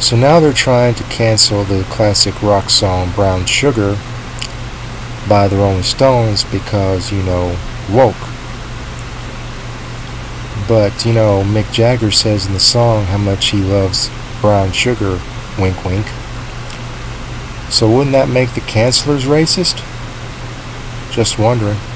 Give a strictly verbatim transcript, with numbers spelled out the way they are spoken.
So now they're trying to cancel the classic rock song Brown Sugar by the Rolling Stones because, you know, woke. But, you know, Mick Jagger says in the song how much he loves brown sugar, wink wink. So wouldn't that make the cancelers racist? Just wondering.